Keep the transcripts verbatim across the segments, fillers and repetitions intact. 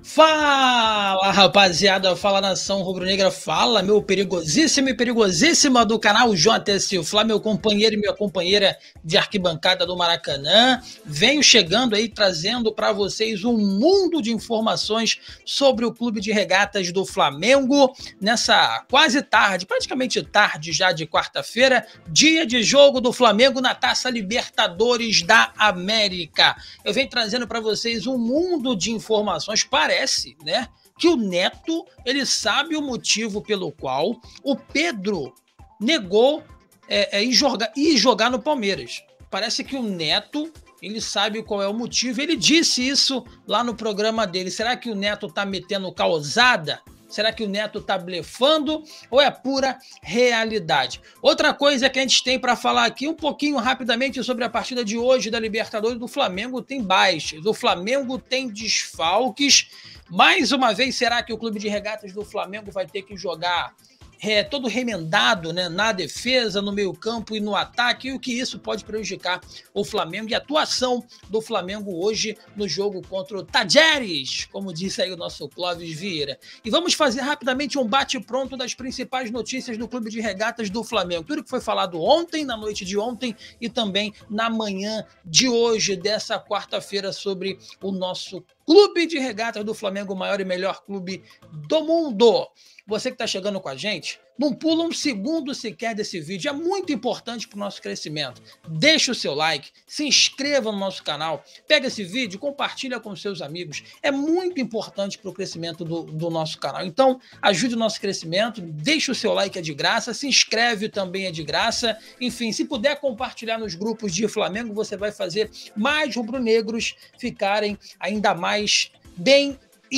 Fala, rapaziada, fala nação rubro-negra, fala meu perigosíssimo e perigosíssima do canal J S Fla, meu companheiro e minha companheira de arquibancada do Maracanã. Venho chegando aí trazendo para vocês um mundo de informações sobre o Clube de Regatas do Flamengo nessa quase tarde, praticamente tarde já de quarta-feira, dia de jogo do Flamengo na Taça Libertadores da América. Eu venho trazendo para vocês um mundo de informações. Parece, né, que o Neto, ele sabe o motivo pelo qual o Pedro negou é, é, ir, jogar, ir jogar no Palmeiras. Parece que o Neto, ele sabe qual é o motivo. Ele disse isso lá no programa dele. Será que o Neto tá metendo causada? Será que o Neto tá blefando ou é pura realidade? Outra coisa que a gente tem para falar aqui um pouquinho rapidamente sobre a partida de hoje da Libertadores. Do Flamengo tem baixas, o Flamengo tem desfalques. Mais uma vez, será que o Clube de Regatas do Flamengo vai ter que jogar É, todo remendado, né, na defesa, no meio campo e no ataque, e o que isso pode prejudicar o Flamengo e a atuação do Flamengo hoje no jogo contra o Tajeres, como disse aí o nosso Clóvis Vieira. E vamos fazer rapidamente um bate-pronto das principais notícias do Clube de Regatas do Flamengo. Tudo que foi falado ontem, na noite de ontem e também na manhã de hoje, dessa quarta-feira, sobre o nosso Clube de Regatas do Flamengo, o maior e melhor clube do mundo. Você que está chegando com a gente, não pula um segundo sequer desse vídeo, é muito importante para o nosso crescimento. Deixa o seu like, se inscreva no nosso canal, pega esse vídeo, compartilha com seus amigos, é muito importante para o crescimento do, do nosso canal. Então, ajude o nosso crescimento, deixa o seu like, é de graça, se inscreve também é de graça, enfim, se puder compartilhar nos grupos de Flamengo, você vai fazer mais rubro-negros ficarem ainda mais bem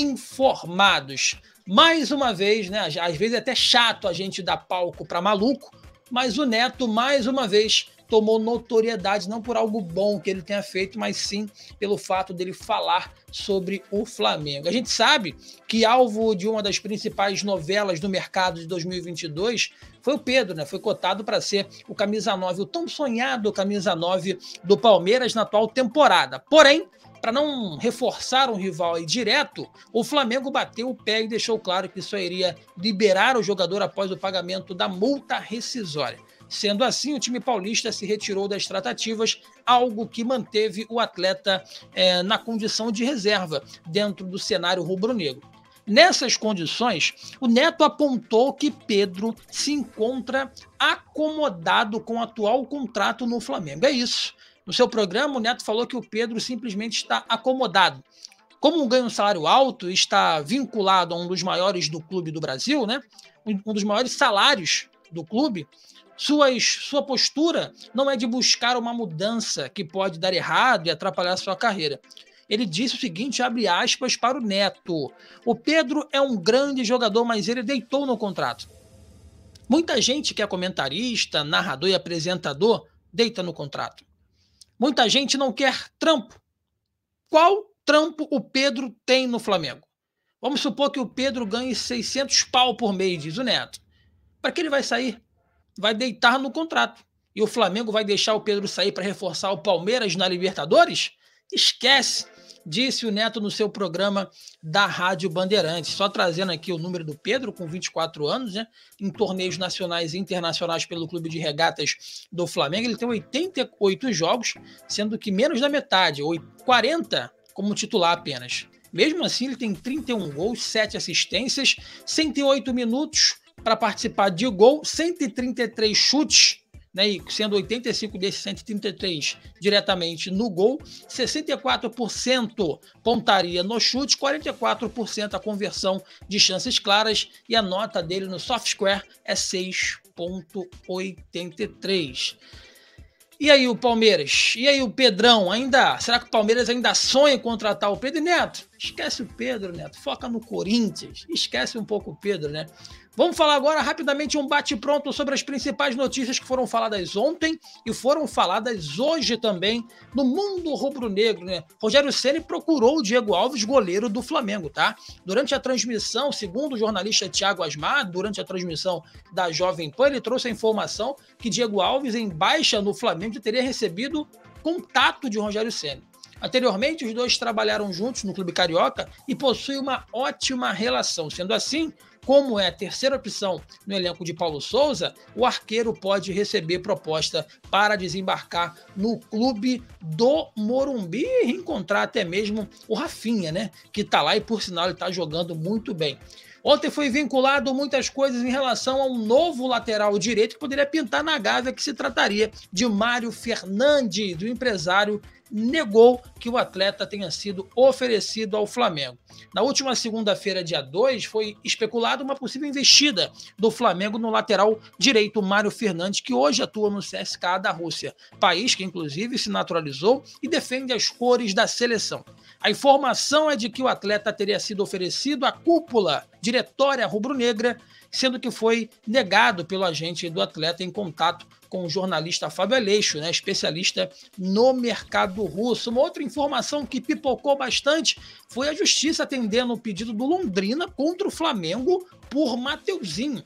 informados. Mais uma vez, né? Às vezes é até chato a gente dar palco para maluco, mas o Neto, mais uma vez, tomou notoriedade, não por algo bom que ele tenha feito, mas sim pelo fato dele falar sobre o Flamengo. A gente sabe que alvo de uma das principais novelas do mercado de dois mil e vinte e dois foi o Pedro, né? Foi cotado para ser o camisa nove, o tão sonhado camisa nove do Palmeiras na atual temporada. Porém, para não reforçar um rival aí direto, o Flamengo bateu o pé e deixou claro que só iria liberar o jogador após o pagamento da multa rescisória. Sendo assim, o time paulista se retirou das tratativas, algo que manteve o atleta é, na condição de reserva dentro do cenário rubro-negro. Nessas condições, o Neto apontou que Pedro se encontra acomodado com o atual contrato no Flamengo. É isso. No seu programa, o Neto falou que o Pedro simplesmente está acomodado. Como ganha um salário alto e está vinculado a um dos maiores do clube do Brasil, né? Um dos maiores salários do clube, suas, sua postura não é de buscar uma mudança que pode dar errado e atrapalhar sua carreira. Ele disse o seguinte, abre aspas para o Neto: o Pedro é um grande jogador, mas ele deitou no contrato. Muita gente que é comentarista, narrador e apresentador deita no contrato. Muita gente não quer trampo. Qual trampo o Pedro tem no Flamengo? Vamos supor que o Pedro ganhe seiscentos pau por mês, diz o Neto. Para que ele vai sair? Vai deitar no contrato. E o Flamengo vai deixar o Pedro sair para reforçar o Palmeiras na Libertadores? Esquece, disse o Neto no seu programa da Rádio Bandeirantes. Só trazendo aqui o número do Pedro, com vinte e quatro anos, né, em torneios nacionais e internacionais pelo Clube de Regatas do Flamengo. Ele tem oitenta e oito jogos, sendo que menos da metade, ou quarenta, como titular apenas. Mesmo assim, ele tem trinta e um gols, sete assistências, cento e oito minutos para participar de gol, cento e trinta e três chutes, né, e sendo oitenta e cinco desses cento e trinta e três diretamente no gol, sessenta e quatro por cento pontaria no chute, quarenta e quatro por cento a conversão de chances claras, e a nota dele no soft square é seis vírgula oitenta e três. E aí o Palmeiras? E aí o Pedrão? Ainda? Será que o Palmeiras ainda sonha em contratar o Pedro? Neto, esquece o Pedro, Neto. Foca no Corinthians. Esquece um pouco o Pedro, né? Vamos falar agora rapidamente um bate-pronto sobre as principais notícias que foram faladas ontem e foram faladas hoje também no mundo rubro-negro, né? Rogério Ceni procurou o Diego Alves, goleiro do Flamengo, tá? Durante a transmissão, segundo o jornalista Thiago Asmar, durante a transmissão da Jovem Pan, ele trouxe a informação que Diego Alves, em baixa no Flamengo, teria recebido contato de Rogério Ceni. Anteriormente, os dois trabalharam juntos no clube carioca e possuem uma ótima relação. Sendo assim, como é a terceira opção no elenco de Paulo Souza, o arqueiro pode receber proposta para desembarcar no clube do Morumbi e reencontrar até mesmo o Rafinha, né? Que está lá e, por sinal, ele está jogando muito bem. Ontem foi vinculado muitas coisas em relação a um novo lateral direito que poderia pintar na Gávea, que se trataria de Mário Fernandes. O empresário negou que o atleta tenha sido oferecido ao Flamengo. Na última segunda-feira, dia dois, foi especulado uma possível investida do Flamengo no lateral direito Mário Fernandes, que hoje atua no C S K A da Rússia, país que inclusive se naturalizou e defende as cores da seleção. A informação é de que o atleta teria sido oferecido à cúpula diretória rubro-negra, sendo que foi negado pelo agente do atleta em contato com o jornalista Fábio Aleixo, né, especialista no mercado russo. Uma outra informação que pipocou bastante foi a justiça atendendo o pedido do Londrina contra o Flamengo por Mateuzinho.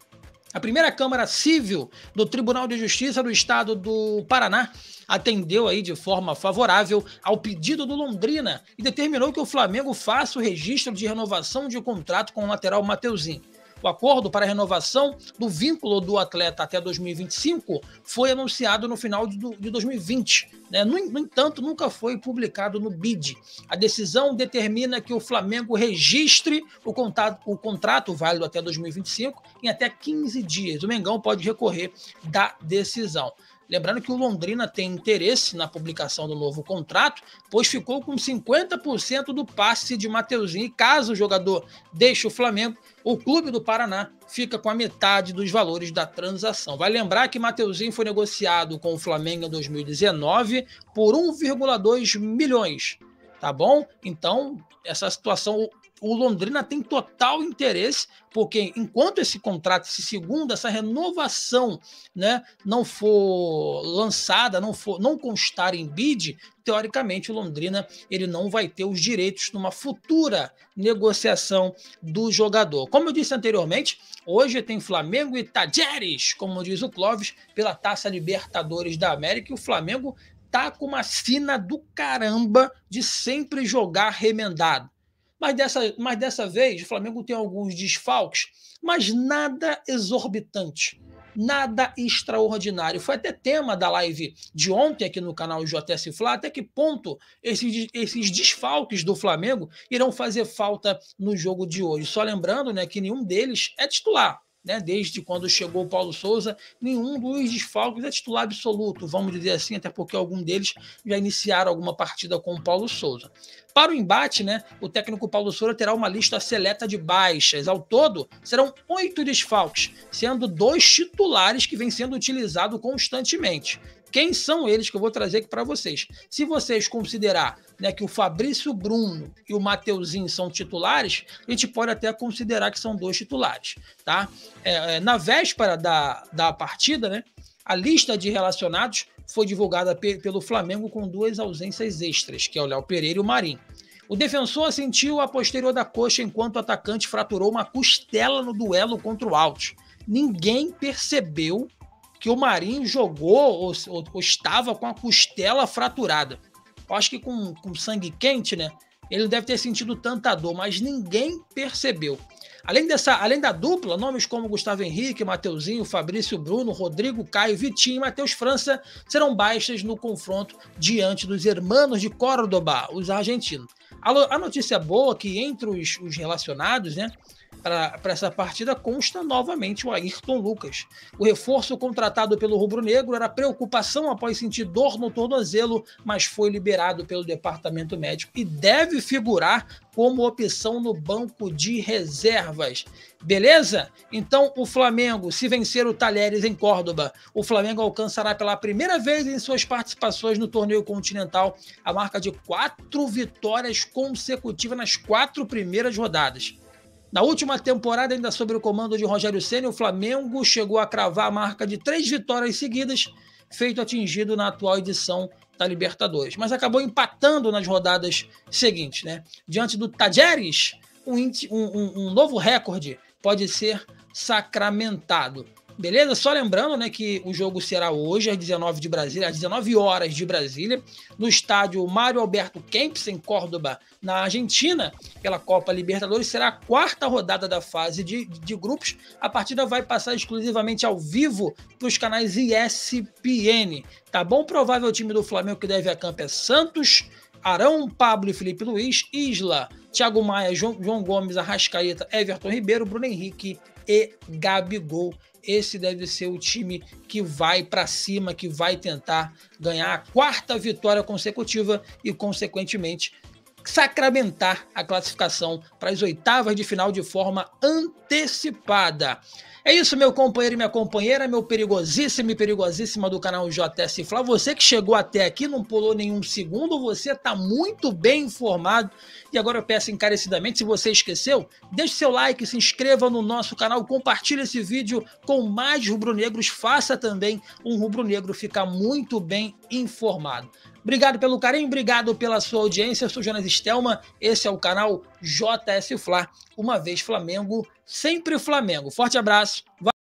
A primeira Câmara Civil do Tribunal de Justiça do Estado do Paraná atendeu aí de forma favorável ao pedido do Londrina e determinou que o Flamengo faça o registro de renovação de contrato com o lateral Mateuzinho. O acordo para a renovação do vínculo do atleta até dois mil e vinte e cinco foi anunciado no final de dois mil e vinte. Né? No, no entanto, nunca foi publicado no B I D. A decisão determina que o Flamengo registre o, contato, o contrato válido até dois mil e vinte e cinco em até quinze dias. O Mengão pode recorrer da decisão. Lembrando que o Londrina tem interesse na publicação do novo contrato, pois ficou com cinquenta por cento do passe de Mateuzinho. E caso o jogador deixe o Flamengo, o clube do Paraná fica com a metade dos valores da transação. Vai lembrar que Mateuzinho foi negociado com o Flamengo em dois mil e dezenove por um vírgula dois milhões. Tá bom? Então, essa situação... O Londrina tem total interesse, porque enquanto esse contrato, esse segundo, essa renovação, né, não for lançada, não, for, não constar em B I D, teoricamente o Londrina ele não vai ter os direitos numa futura negociação do jogador. Como eu disse anteriormente, hoje tem Flamengo e Tajeres, como diz o Clóvis, pela Taça Libertadores da América, e o Flamengo tá com uma sina do caramba de sempre jogar remendado. Mas dessa, mas dessa vez o Flamengo tem alguns desfalques, mas nada exorbitante, nada extraordinário. Foi até tema da live de ontem aqui no canal J S Fla, até que ponto esses, esses desfalques do Flamengo irão fazer falta no jogo de hoje. Só lembrando, né, que nenhum deles é titular. Né, desde quando chegou o Paulo Souza, nenhum dos desfalques é titular absoluto, vamos dizer assim, até porque algum deles já iniciaram alguma partida com o Paulo Souza. Para o embate, né, o técnico Paulo Souza terá uma lista seleta de baixas. Ao todo, serão oito desfalques, sendo dois titulares que vêm sendo utilizados constantemente. Quem são eles que eu vou trazer aqui para vocês? Se vocês considerar, né, que o Fabrício Bruno e o Mateuzinho são titulares, a gente pode até considerar que são dois titulares. Tá? É, é, na véspera da, da partida, né, a lista de relacionados foi divulgada pe pelo Flamengo com duas ausências extras, que é o Léo Pereira e o Marinho. O defensor sentiu a posterior da coxa enquanto o atacante fraturou uma costela no duelo contra o Altos. Ninguém percebeu que o Marinho jogou ou, ou, ou estava com a costela fraturada. Eu acho que com, com sangue quente, né? Ele deve ter sentido tanta dor, mas ninguém percebeu. Além, dessa, além da dupla, nomes como Gustavo Henrique, Mateuzinho, Fabrício Bruno, Rodrigo Caio, Vitinho e Matheus França serão baixas no confronto diante dos hermanos de Córdoba, os argentinos. A, a notícia boa é que entre os, os relacionados, né, para essa partida consta novamente o Ayrton Lucas. O reforço contratado pelo rubro-negro era preocupação após sentir dor no tornozelo, mas foi liberado pelo departamento médico e deve figurar como opção no banco de reservas. Beleza? Então o Flamengo, se vencer o Talheres em Córdoba, o Flamengo alcançará pela primeira vez em suas participações no torneio continental a marca de quatro vitórias consecutivas nas quatro primeiras rodadas. Na última temporada, ainda sob o comando de Rogério Ceni, o Flamengo chegou a cravar a marca de três vitórias seguidas, feito atingido na atual edição da Libertadores. Mas acabou empatando nas rodadas seguintes. Né? Diante do Tajeres, um, um, um novo recorde pode ser sacramentado. Beleza? Só lembrando, né, que o jogo será hoje às dezenove de Brasília, às dezenove horas de Brasília, no estádio Mário Alberto Kempes, em Córdoba, na Argentina, pela Copa Libertadores. Será a quarta rodada da fase de, de grupos. A partida vai passar exclusivamente ao vivo para os canais E S P N. Tá bom? Provável time do Flamengo que deve a campo é Santos, Arão, Pablo e Felipe Luiz, Isla, Thiago Maia, João, João Gomes, Arrascaeta, Everton Ribeiro, Bruno Henrique e Gabigol. Esse deve ser o time que vai para cima, que vai tentar ganhar a quarta vitória consecutiva e, consequentemente, sacramentar a classificação para as oitavas de final de forma antecipada. É isso, meu companheiro e minha companheira, meu perigosíssimo e perigosíssima do canal J S Fla. Você que chegou até aqui, não pulou nenhum segundo, você está muito bem informado. E agora eu peço encarecidamente, se você esqueceu, deixe seu like, se inscreva no nosso canal, compartilhe esse vídeo com mais rubro-negros, faça também um rubro-negro ficar muito bem informado. Obrigado pelo carinho, obrigado pela sua audiência. Eu sou Jonas Stelman, esse é o canal J S Fla. Uma vez Flamengo, sempre Flamengo. Forte abraço.